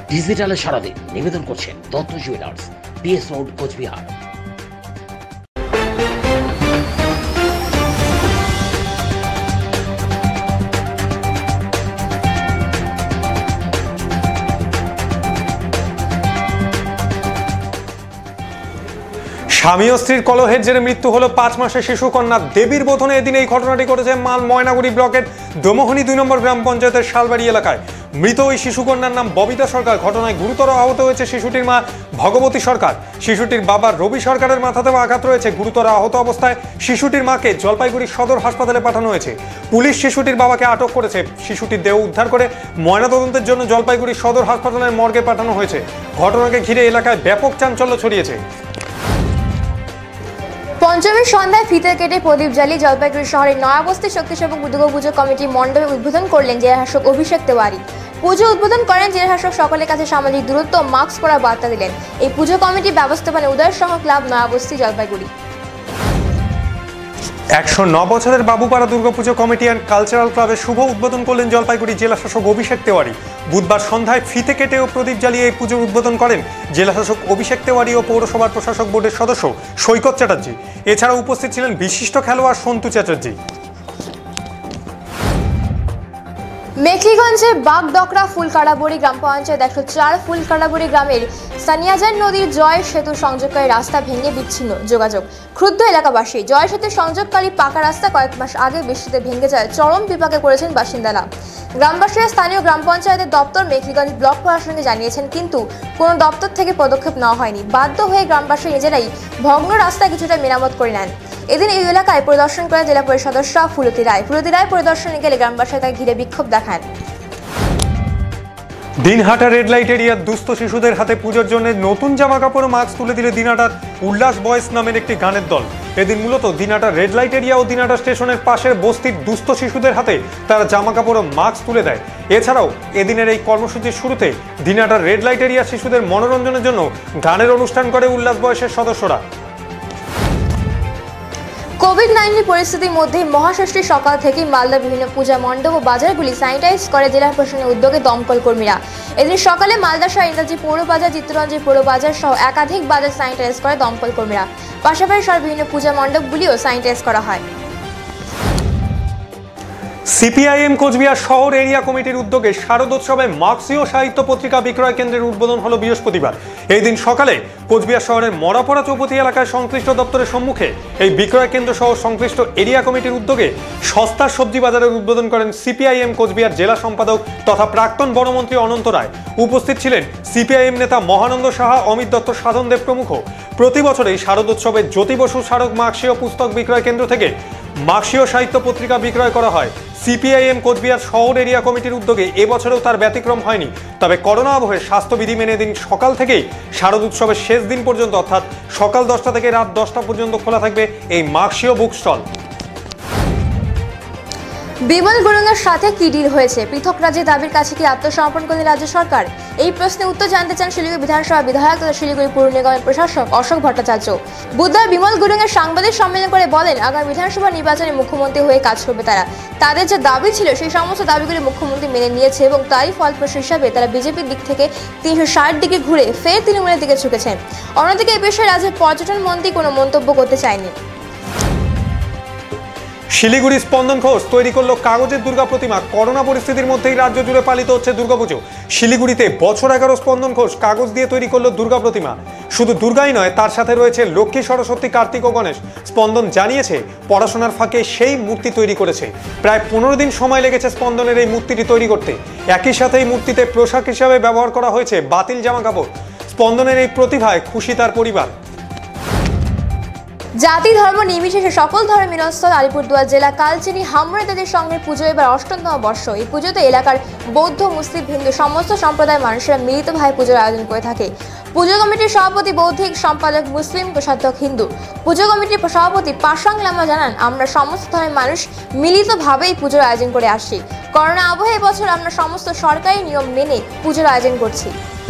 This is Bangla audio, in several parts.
ডিজিটালে সারাদিন নিবেদন করছেন Dutta jewellers, PS road, Cooch Behar. স্বামী ও স্ত্রীর কলহের জেরে মৃত্যু হলো 5 মাসের শিশু কন্যা দেবীর বোধনে। এদিন এই ঘটনাটি ঘটেছে ময়নাগুড়ি ব্লকের দোমোহনী 2 নম্বর গ্রাম পঞ্চায়েতের শালবাড়ি এলাকায়। মৃত ওই শিশু কন্যার নাম ববিতা সরকার। ঘটনায় গুরুতর আহত হয়েছে শিশুটির মা ভগবতী সরকার। শিশুটির বাবা রবি সরকারের মাথাতেও আঘাত রয়েছে। গুরুতর আহত অবস্থায় শিশুটির মাকে জলপাইগুড়ি সদর হাসপাতালে পাঠানো হয়েছে। পুলিশ শিশুটির বাবাকে আটক করেছে। শিশুটির দেহ উদ্ধার করে ময়নাতদন্তের জন্য জলপাইগুড়ি সদর হাসপাতালের মর্গে পাঠানো হয়েছে। ঘটনাকে ঘিরে এলাকায় ব্যাপক চাঞ্চল্য ছড়িয়েছে। পঞ্চমীর সন্ধ্যায় ফিতে কেটে প্রদীপ জ্বালিয়ে জলপাইগুড়ি শহরের নয়াবস্তি শক্তি সেবক দুর্গাপুজো কমিটি মণ্ডপে উদ্বোধন করলেন জেলা শাসক অভিষেক তেওয়ারি। পুজো উদ্বোধন করেন জেলা শাসক। সকলের কাছে সামাজিক দূরত্ব ও মাস্ক পরার বার্তা দিলেন। এই পুজো কমিটি ব্যবস্থাপনায় উদয় সহ ক্লাব নয়াবস্তি জলপাইগুড়ি। 109 বছরের Babupara Durgapuja committee and cultural ক্লাবের শুভ উদ্বোধন করলেন জলপাইগুড়ি জেলা শাসক অভিষেক তেওয়ারি। বুধবার সন্ধ্যায় ফিতে কেটে ও প্রদীপ জ্বালিয়ে এই পুজোর উদ্বোধন করেন জেলা শাসক অভিষেক তেওয়ারি ও পৌরসভার প্রশাসক বোর্ডের সদস্য সৈকত চ্যাটার্জি। এছাড়াও উপস্থিত ছিলেন বিশিষ্ট খেলোয়াড় সন্তু চ্যাটার্জি। মেখলিগঞ্জে বাগডকরা ফুলকাড়াবড়ি গ্রাম পঞ্চায়েত 104 ফুলকাড়াবড়ি গ্রামের সানিয়াজান নদীর জয় সেতু সংযোগকারী রাস্তা ভেঙে বিচ্ছিন্ন যোগাযোগ। ক্ষুব্ধ এলাকাবাসী। জয় সেতু সংযোগকারী পাকা রাস্তা কয়েক মাস আগে বৃষ্টিতে ভেঙে যায় চরম বিপাকে পড়েছেন বাসিন্দারা। গ্রামবাসীরা স্থানীয় গ্রাম পঞ্চায়েতের দপ্তর মেখলিগঞ্জ ব্লক প্রশাসনকে জানিয়েছেন, কিন্তু কোনো দপ্তর থেকে পদক্ষেপ নেওয়া হয়নি। বাধ্য হয়ে গ্রামবাসী নিজেরাই ভগ্ন রাস্তায় কিছুটা মেরামত করে নেন। এদিন এই এলাকায় পরিদর্শন করে জেলা পরিষদ সদস্য ফুলতি রায় পরিদর্শনে গেলে গ্রামবাসীরা তাকে ঘিরে বিক্ষোভ দেখান। দিনহাটা রেড লাইট এরিয়ার দুস্থ শিশুদের হাতে পুজোর জন্য নতুন জামা কাপড় ও মাস্ক তুলে দিলে দিনহাটার উল্লাস বয়েস নামের একটি গানের দল। এদিন মূলত দিনহাটা রেড লাইট এরিয়া ও দিনহাটা স্টেশনের পাশের বস্তির দুস্থ শিশুদের হাতে তারা জামা কাপড় ও মাস্ক তুলে দেয়। এছাড়াও এদিনের এই কর্মসূচির শুরুতে দিনহাটার রেড লাইট এরিয়া শিশুদের মনোরঞ্জনের জন্য গানের অনুষ্ঠান করে উল্লাস বয়েসের সদস্যরা। কোভিড-19 পরিস্থিতির মধ্যে মহাষষ্ঠীর সকাল থেকেই মালদা বিভিন্ন পূজা মণ্ডপ ও বাজারগুলি স্যানিটাইজ করে জেলা প্রশাসনের উদ্যোগে দমকল কর্মীরা। এদিন সকালে মালদা শহর ইন্দ্রাজি পৌর বাজার, চিত্তরঞ্জন পৌর বাজার সহ একাধিক বাজার স্যানিটাইজ করে দমকল কর্মীরা। পাশাপাশি শহরের বিভিন্ন পূজা মণ্ডপগুলিও স্যানিটাইজ করা হয়। সিপিআইএম কোচবিহার শহর এরিয়া কমিটির উদ্যোগে শারদোৎসবে মার্ক্সীয় সাহিত্য পত্রিকা বিক্রয় কেন্দ্রের উদ্বোধন হলো বৃহস্পতিবার। এই দিন সকালে কোচবিহার শহরের মরাপড়া চৌপতি এলাকায় সংশ্লিষ্ট দপ্তরের সম্মুখে এই বিক্রয় কেন্দ্র সহ সংশ্লিষ্ট এরিয়া কমিটির উদ্যোগে সস্তার সবজি বাজারের উদ্বোধন করেন সিপিআইএম কোচবিহার জেলা সম্পাদক তথা প্রাক্তন বনমন্ত্রী অনন্ত রায়। উপস্থিত ছিলেন সিপিআইএম নেতা মহানন্দ সাহা, অমিত দত্ত, সাধন দেব প্রমুখ। প্রতি বছর এই শারদোৎসবে জ্যোতি বসু স্মারক মার্ক্সীয় পুস্তক বিক্রয় কেন্দ্র থেকে মার্ক্সীয় সাহিত্য পত্রিকা বিক্রয় করা হয়। সিপিআইএম কোচবিহার শহর এরিয়া কমিটির উদ্যোগে এবছরেও তার ব্যতিক্রম হয়নি। তবে করোনা আবহে স্বাস্থ্যবিধি মেনে দিন সকাল থেকেই শারদ উৎসবের শেষ দিন পর্যন্ত অর্থাৎ সকাল 10টা থেকে রাত 10টা পর্যন্ত খোলা থাকবে এই মার্ক্সীয় বুক স্টল। বিমল গুরুংয়ের সাথে কি ডিল হয়েছে? পৃথক রাজ্যের দাবির কাছে কি আত্মসমর্পণ করলেন রাজ্য সরকার? এই প্রশ্নের উত্তর জানতে চান শিলিগুড়ি বিধানসভা বিধায়ক তথা শিলিগুড়ি পৌর নিগমের প্রশাসক অশোক ভট্টাচার্য। বুধবার বিমল গুরুংয়ের সাংবাদিক সম্মেলন করে বলেন, আগামী বিধানসভা নির্বাচনে মুখ্যমন্ত্রী হয়ে কাজ করবে তারা। তাদের যে দাবি ছিল সেই সমস্ত দাবিগুলি মুখ্যমন্ত্রী মেনে নিয়েছে এবং তাই ফলপ্রসূ হিসাবে তারা বিজেপির দিক থেকে 360 ডিগ্রি ঘুরে ফের তৃণমূলের দিকে ঝুঁকেছেন। অন্যদিকে এই বিষয়ে রাজ্যের পর্যটন মন্ত্রী কোনো মন্তব্য করতে চায়নি। শিলিগুড়ি স্পন্দন ঘোষ তৈরি করলো কাগজের দুর্গা প্রতিমা। করোনা পরিস্থিতির মধ্যেই রাজ্য জুড়ে পালিত হচ্ছে দুর্গাপুজো। শিলিগুড়িতে বছর 11 স্পন্দন ঘোষ কাগজ দিয়ে তৈরি করলো দুর্গা প্রতিমা। শুধু দুর্গাই নয়, তার সাথে রয়েছে লক্ষ্মী, সরস্বতী, কার্তিক ও গণেশ। স্পন্দন জানিয়েছে পড়াশোনার ফাঁকে সেই মূর্তি তৈরি করেছে। প্রায় 15 দিন সময় লেগেছে স্পন্দনের এই মূর্তিটি তৈরি করতে। একই সাথে এই মূর্তিতে পোশাক হিসাবে ব্যবহার করা হয়েছে বাতিল জামা কাপড়। স্পন্দনের এই প্রতিভায় খুশি তার পরিবার। জাতি ধর্ম নির্বিশেষে সকল ধর্মের মিলনস্থল আলিপুরদুয়ার জেলা কালচিনি হামরেদাদের সঙ্গে পুজো এবার 8তম বর্ষ। এই পুজোতে এলাকার বৌদ্ধ, মুসলিম, হিন্দু সমস্ত সম্প্রদায়ের মানুষেরা মিলিতভাবে পুজোর আয়োজন করে থাকে। পুজো কমিটির সভাপতি বৌদ্ধিক সম্পাদক মুসলিম, কোষাধ্যক্ষ হিন্দু। পুজো কমিটির সভাপতি পাশাং লামা জানান, আমরা সমস্ত ধর্মের মানুষ মিলিতভাবেই পুজোর আয়োজন করে আসছি। করোনা আবহে এবছর আমরা সমস্ত সরকারি নিয়ম মেনে পুজোর আয়োজন করছি।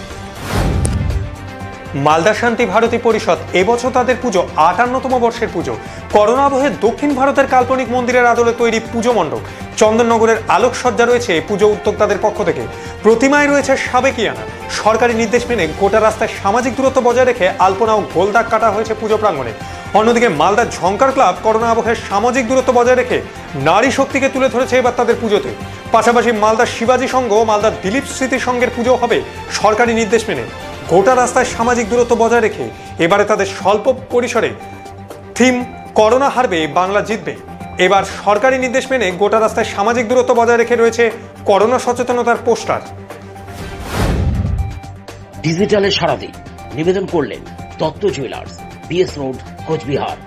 মালদা শান্তি ভারতী পরিষদ এবছর তাদের পুজো 58তম বর্ষের পুজো। করোনা আবহে দক্ষিণ ভারতের কাল্পনিক মন্দিরের আদলে তৈরি পুজো মণ্ডপ চন্দননগরের আলোকসজ্জা রয়েছে পুজো উদ্যোক্তাদের পক্ষ থেকে। প্রতিমায় রয়েছে সাবেকিয়ানা, সরকারি নির্দেশ মেনে গোটা রাস্তায় সামাজিক দূরত্ব বজায় রেখে আলপনা ও গোলদাগ কাটা হয়েছে পুজো প্রাঙ্গণে। অন্যদিকে মালদার ঝংকার ক্লাব করোনা আবহে সামাজিক দূরত্ব বজায় রেখে নারী শক্তিকে তুলে ধরেছে এবার তাদের পুজোতে। পাশাপাশি মালদার শিবাজি সংঘ ও মালদার দিলীপ স্মৃতি সংঘের পুজো হবে সরকারি নির্দেশ মেনে। গোটা রাস্তায় সামাজিক দূরত্ব বজায় রেখে এবারে তাদের স্বল্প পরিসরে থিম করোনা হারবে বাংলা জিতবে। এবার সরকারি নির্দেশ মেনে গোটা রাস্তায় সামাজিক দূরত্ব বজায় রেখে রয়েছে করোনা সচেতনতার পোস্টার। ডিজিটালে সারাদিন নিবেদন করলেন Dutta jewellers, BS road, Cooch Behar.